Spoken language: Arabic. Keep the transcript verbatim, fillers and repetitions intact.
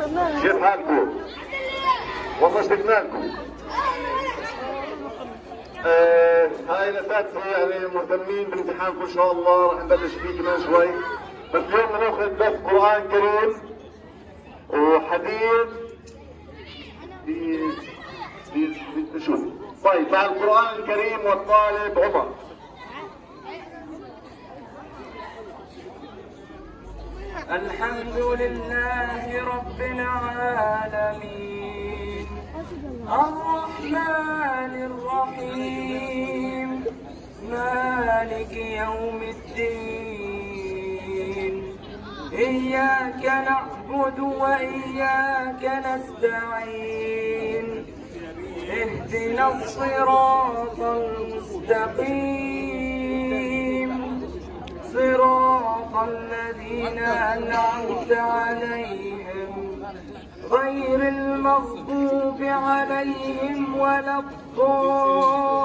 كيف حالكم؟ والله اشتقنا لكم. آه هاي الاساتذه يعني مهتمين بامتحانكم ان شاء الله، رح نبلش فيه كمان شوي، بس اليوم بدنا ناخذ بس قرآن كريم وحديث ب شو؟ طيب مع القرآن الكريم والطالب عمر. الحمد لله رب العالمين الرحمن الرحيم مالك يوم الدين إياك نعبد وإياك نستعين اهدنا الصراط المستقيم صراط الذين أنعمت عليهم غير المغضوب عليهم ولا الضالين.